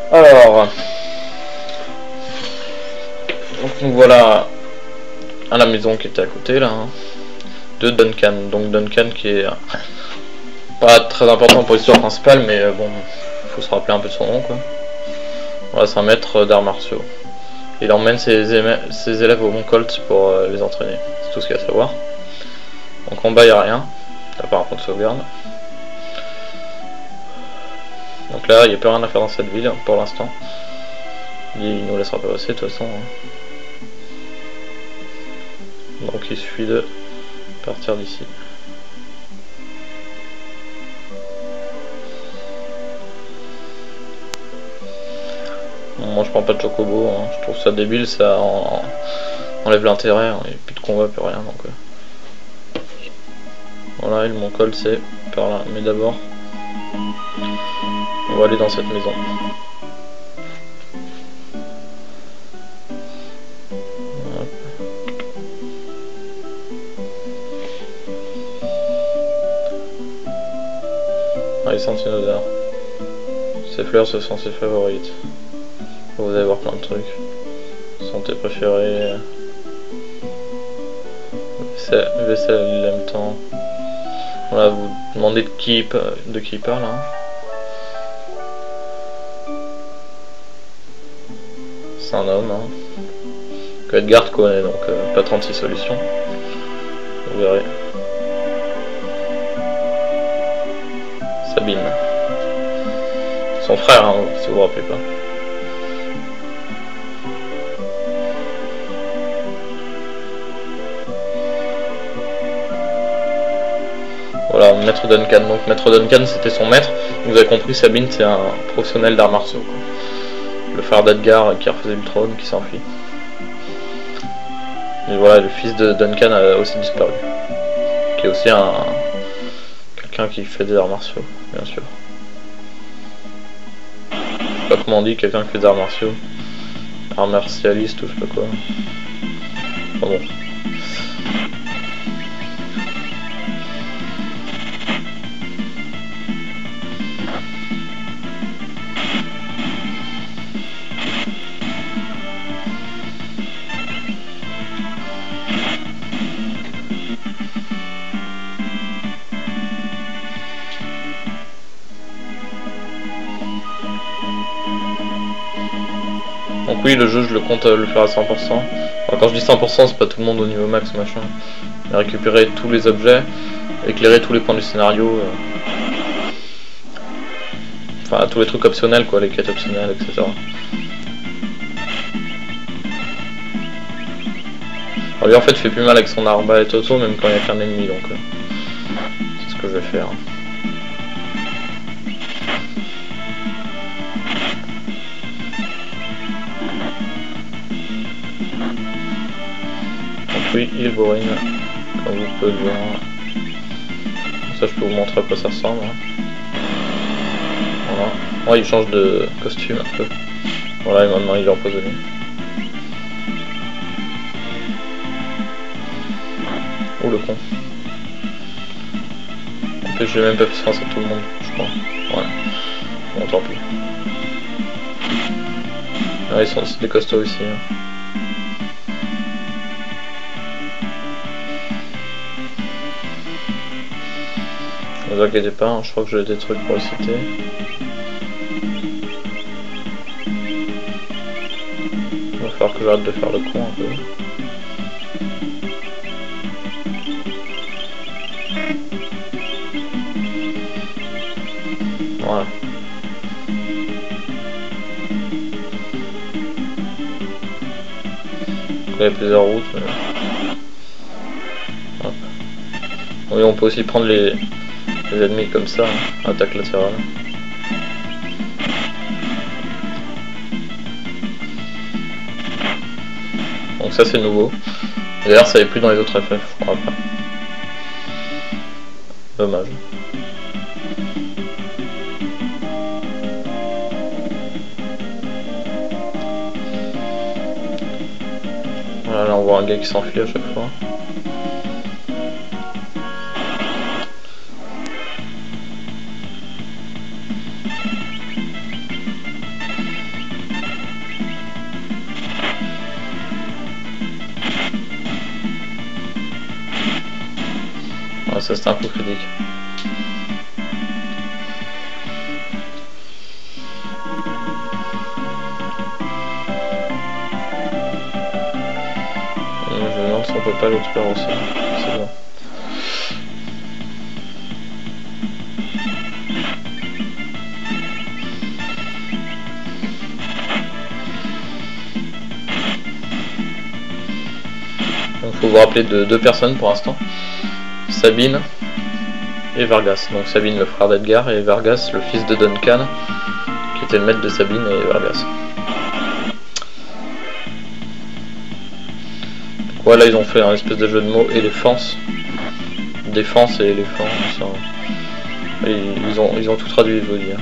Alors, donc nous voilà à la maison qui était à côté là, hein, de Duncan. Donc Duncan qui est pas très important pour l'histoire principale, mais bon, faut se rappeler un peu de son nom quoi. Voilà, c'est un maître d'arts martiaux. Il emmène ses élèves au Mont Colt pour les entraîner. C'est tout ce qu'il y a à savoir. Donc en bas il n'y a rien, à part un point de sauvegarde. Donc là il n'y a plus rien à faire dans cette ville pour l'instant. Il nous laissera pas passer de toute façon. Donc il suffit de partir d'ici. Moi je prends pas de chocobo, hein. Je trouve ça débile, ça enlève l'intérêt, hein. Il n'y a plus de combat, plus rien. Donc, voilà, et le Mont Colt c'est par là. Mais d'abord, on va aller dans cette maison. Ah, il sent une odeur. Ces fleurs, ce sont ses favorites. Vous allez voir plein de trucs. Sont tes préférés. Vaisselle, il aime tant. Voilà, vous demandez de qui il parle. Hein. C'est un homme. Hein. Que Edgar connaît, donc pas 36 solutions. Vous verrez. Sabine. Son frère, hein, si vous vous rappelez pas. Voilà, Maître Duncan. Donc Maître Duncan c'était son maître. Vous avez compris, Sabine c'est un professionnel d'arts martiaux. Quoi. Le frère d'Edgar qui a refusé le trône, qui s'enfuit. Et voilà, le fils de Duncan a aussi disparu. Qui est aussi quelqu'un qui fait des arts martiaux, bien sûr. Je sais pas comment on dit, quelqu'un qui fait des arts martiaux. Arts martialiste ou je sais pas quoi. Enfin bon. Donc oui, le jeu je le compte le faire à 100%. Alors, quand je dis 100%, c'est pas tout le monde au niveau max machin. Mais récupérer tous les objets, éclairer tous les points du scénario. Enfin tous les trucs optionnels quoi, les quêtes optionnelles, etc. Alors lui en fait il fait plus mal avec son arbalète auto même quand il n'y a qu'un ennemi, donc c'est ce que je vais faire. Oui, il bourrine, comme vous pouvez le voir. Ça, je peux vous montrer à quoi ça ressemble. Voilà. Ouais, il change de costume un peu. Voilà, et maintenant il est empoisonné. Oh le con. En plus, j'ai même pas fait ça à tout le monde, je crois. Ouais. Bon, tant pis. Ah, ils sont aussi des costauds ici. Hein. Ne vous inquiétez pas, hein, je crois que j'ai des trucs pour les citer. Il va falloir que j'arrête de faire le con un peu. Voilà. Il y a plusieurs routes. Mais... Hop. Oui, on peut aussi prendre les ennemis comme ça, hein, attaque latérale. Donc ça c'est nouveau. D'ailleurs ça n'est plus dans les autres FF, je crois pas. Dommage. Voilà, là on voit un gars qui s'enfuit à chaque fois. ça c'était un coup critique. Je me demande si on peut pas l'autre faire aussi. C'est bon. Donc faut vous rappeler de deux personnes pour l'instant. Sabine et Vargas. Donc Sabine le frère d'Edgar et Vargas le fils de Duncan qui était le maître de Sabine et Vargas. Donc voilà, ils ont fait un espèce de jeu de mots éléphance. Défense et éléphant. Ils ont tout traduit, je veux dire.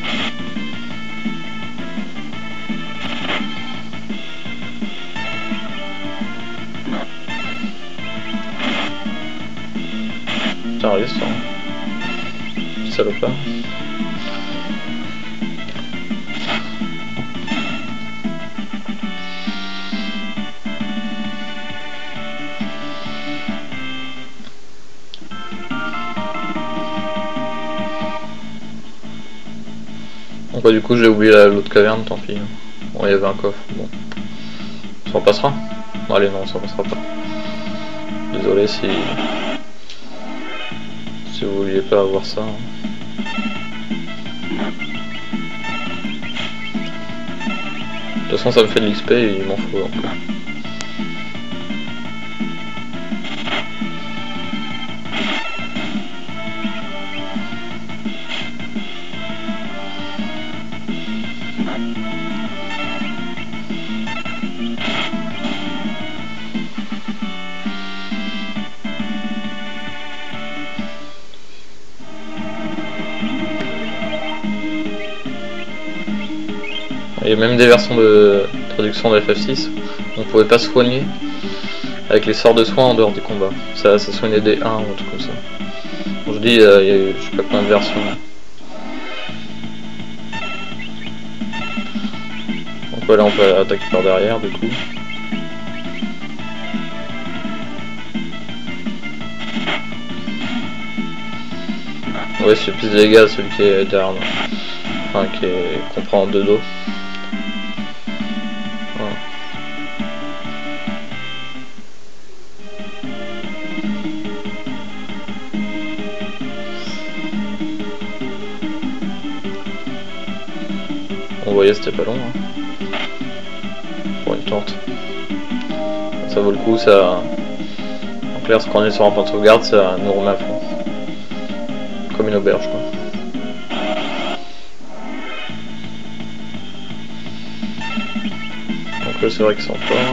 Putain, regarde ça. Petit salopard. Donc bah, du coup j'ai oublié l'autre caverne, tant pis. Bon, il y avait un coffre, bon. Ça en passera? Non, allez, non, ça en passera pas. Désolé si vous vouliez pas avoir ça. De toute façon ça me fait de l'XP et il m'en faut donc. Il y a même des versions de traduction de FF6, on pouvait pas soigner avec les sorts de soins en dehors du combat. Ça soignait des 1 ou un truc comme ça. Bon, je dis, il y a eu je sais pas combien de versions. Donc voilà, on peut attaquer par derrière du coup. Ouais, c'est plus de dégâts celui qui est derrière nous. Enfin, qu'on prend de dos. Voilà. On voyait, c'était pas long hein. Pour une tente. Ça vaut le coup, ça. En clair, quand on est sur un point de sauvegarde, ça nous remet à fond. Comme une auberge quoi. Donc là c'est vrai que c'est encore.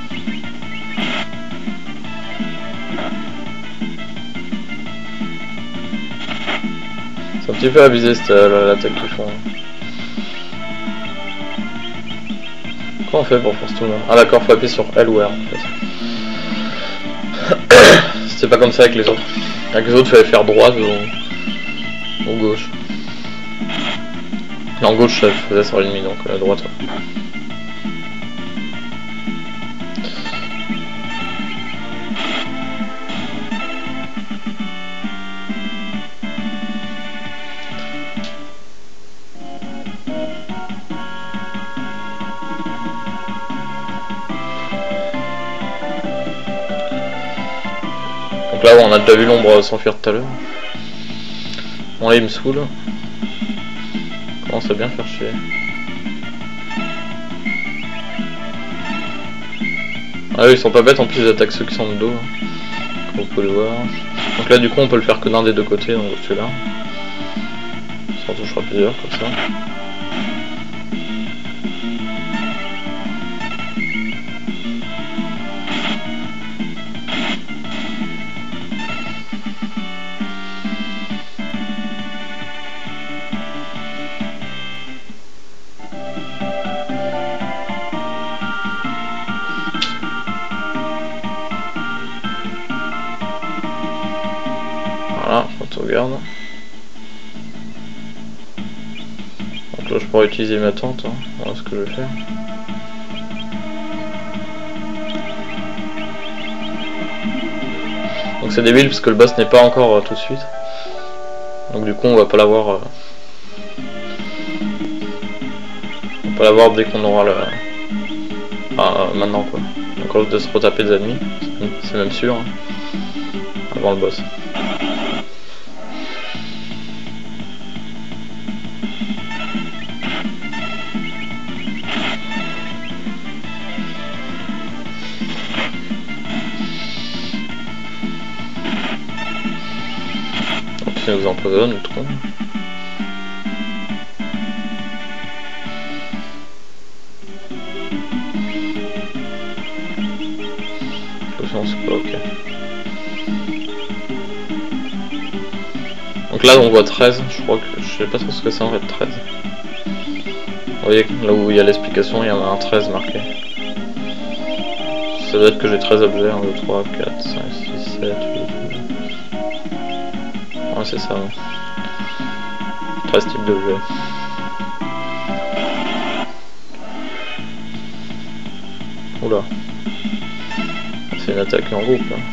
C'est un petit peu abusé l'attaque qu'ils font. Comment on fait pour forcer tout le monde? Ah d'accord, faut appuyer sur L ou R en fait. C'était pas comme ça avec les autres. Avec les autres, il fallait faire droite ou gauche. Non, gauche ça faisait sur l'ennemi, donc à droite. Ouais. Donc là, on a déjà vu l'ombre s'enfuir tout à l'heure. Bon là il me saoule. Commence à bien faire chier. Ah oui, ils sont pas bêtes, en plus ils attaquent ceux qui sont de dos, hein, comme vous pouvez le voir. Donc là du coup on peut le faire que d'un des deux côtés, donc celui-là. Ça en touchera plusieurs comme ça. Voilà, on sauvegarde. Donc là je pourrais utiliser ma tente, hein. Voilà ce que je vais faire. Donc c'est débile parce que le boss n'est pas encore tout de suite. Donc du coup on va pas l'avoir. On va pas l'avoir dès qu'on aura le. Enfin, maintenant quoi. Donc on risque de se retaper des ennemis, c'est même sûr. Hein, avant le boss. Ça vous empoisonne le tronc. C'est pas ok. Donc là on voit 13, je crois que je sais pas trop ce que c'est en fait 13. Vous voyez là où il y a l'explication, il y en a un 13 marqué. Ça doit être que j'ai 13 objets, 1, 2, 3, 4, 5, 6, 7, 8. Ouais c'est ça. Ouais. 13 types d'objets. Oula. C'est une attaque en groupe là.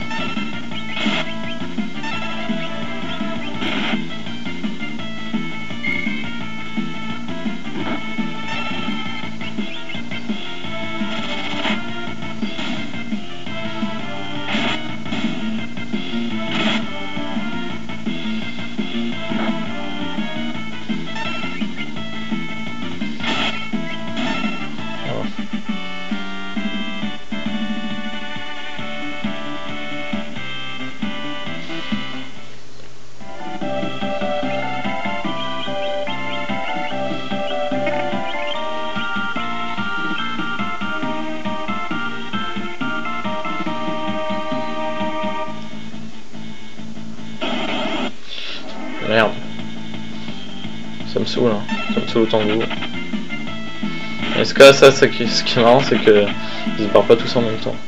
Merde. Ça me saoule, hein. Ça me saoule autant que vous. Et ce cas, ça, ce qui est marrant, c'est que ils se barrent pas tous en même temps.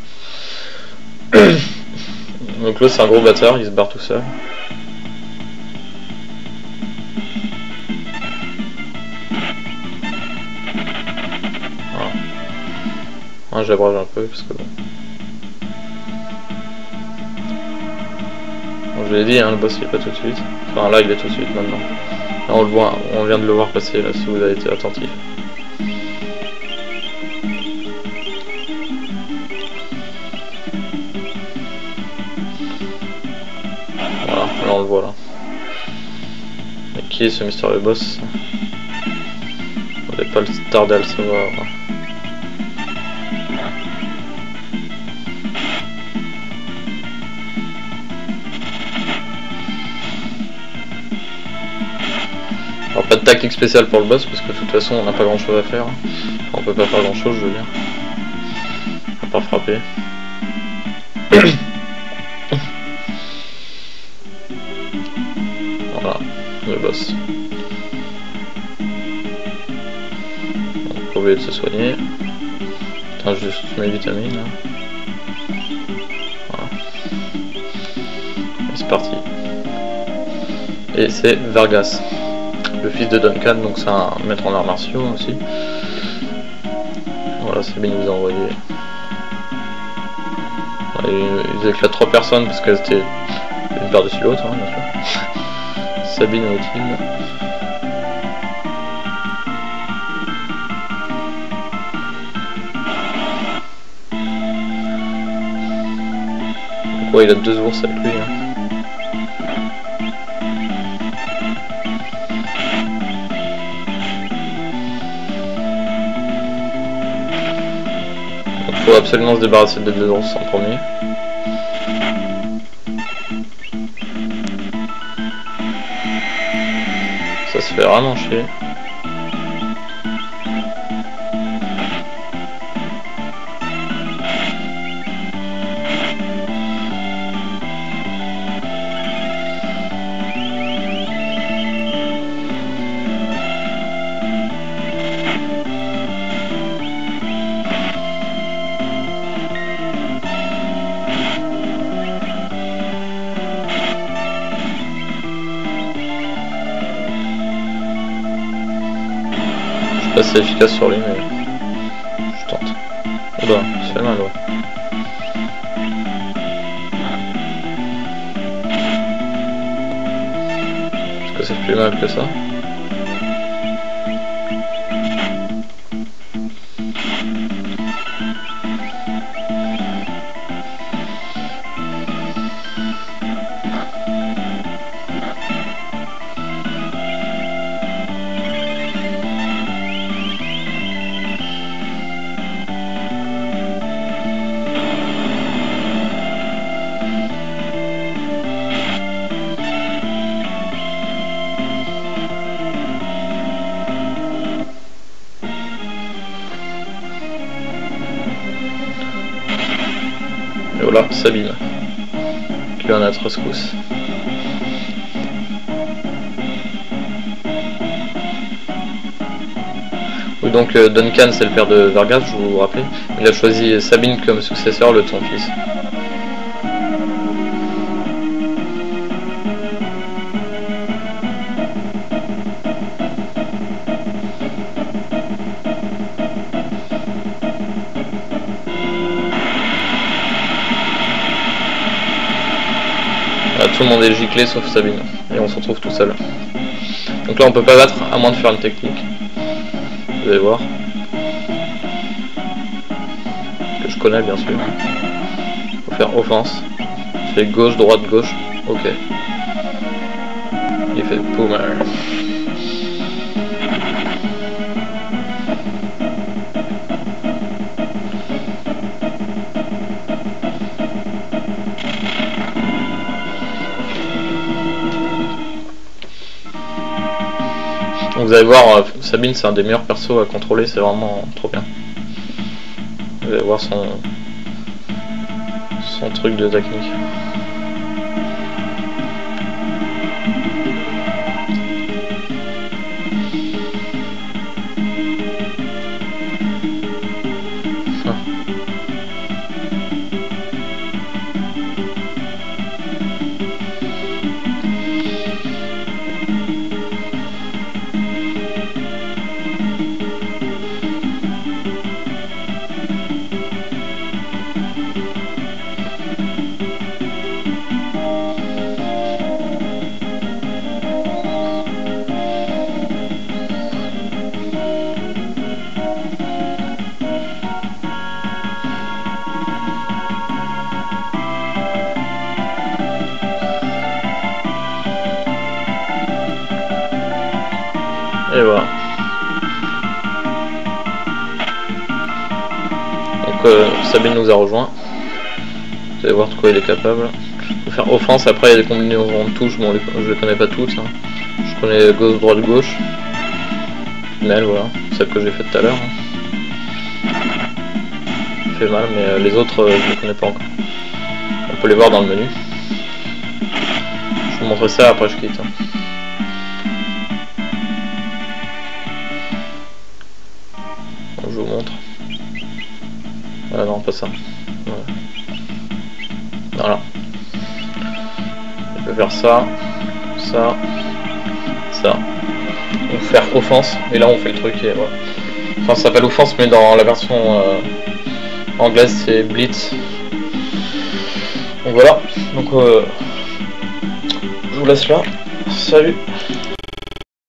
Donc là, c'est un gros bâtard, il se barre tout seul. Voilà. Ouais, j'abrage un peu parce que bon. Bon, je l'ai dit, hein, le boss il est pas tout de suite. Enfin là il est tout de suite maintenant. Là on le voit, on vient de le voir passer là si vous avez été attentif. Voilà, là on le voit là. Mais qui est ce mystérieux boss? On n'avait pas le tarder à le savoir. Alors pas de tactique spéciale pour le boss parce que de toute façon on n'a pas grand chose à faire. Enfin, on peut pas faire grand chose, je veux dire. À part frapper. Voilà, le boss. Pas oublier de se soigner. Putain, juste mes vitamines là. Voilà. Et c'est parti. Et c'est Vargas. Le fils de Duncan, donc c'est un maître en arts martiaux aussi. Voilà, Sabine nous a envoyé. Ils éclatent 3 personnes parce qu'elles étaient une par-dessus l'autre, hein, bien sûr. Sabine et Mathilde. Donc, ouais, il a 2 ours avec lui. Hein. Il faut absolument se débarrasser des 2 ours en premier. Ça se fait vraiment chier. Pas si efficace sur lui, mais je tente. Oula, c'est fait mal, ouais. que c'est plus mal que ça. Et voilà, Sabine, qui vient d'être rescousse. Oui, donc Duncan, c'est le père de Vargas, je vous rappelle. Il a choisi Sabine comme successeur, le de son fils. Tout le monde est giclé sauf Sabine, et on se retrouve tout seul. Donc là on peut pas battre à moins de faire une technique. Vous allez voir. Que je connais bien sûr. Faut faire offense. Je fais gauche, droite, gauche. Ok. Il fait boomer. Donc vous allez voir, Sabine c'est un des meilleurs persos à contrôler, c'est vraiment trop bien. Vous allez voir son truc de technique. Et voilà. Donc Sabine nous a rejoint. Vous allez voir de quoi il est capable. Il faut faire offense, après il y a des combinaisons de touches, bon je les connais pas toutes. Hein. Je connais gauche, droite, gauche. Tunnel, voilà, celle que j'ai faite tout à l'heure. Ça fait mal, mais les autres je les connais pas encore. On peut les voir dans le menu. Je vous montre ça, après je quitte. Hein. Je vous montre. Ah non, pas ça. Voilà. On peut faire ça, ça, ça. On peut faire offense, et là on fait le truc et voilà. Enfin ça s'appelle offense, mais dans la version anglaise c'est blitz. Donc voilà. Donc je vous laisse là. Salut.